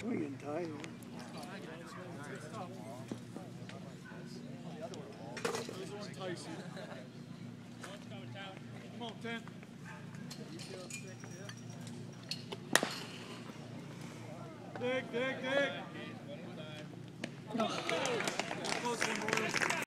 We're getting tired. Tyson. Come on, 10. Dig, dig, dig. Close one, boys.